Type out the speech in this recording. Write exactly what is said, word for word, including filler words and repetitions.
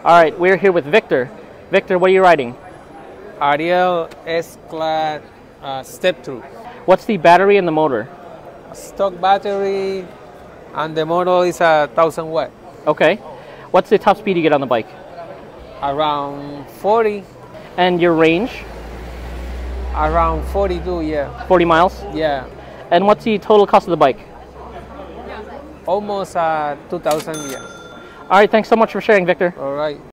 All right, we're here with Victor. Victor, what are you riding? Ariel S-Class uh, Step Thru. What's the battery and the motor? Stock battery and the motor is a thousand watt. Okay. What's the top speed you get on the bike? Around forty. And your range? Around forty-two, yeah. forty miles? Yeah. And what's the total cost of the bike? Almost uh, two thousand, yeah. All right, thanks so much for sharing, Victor. All right.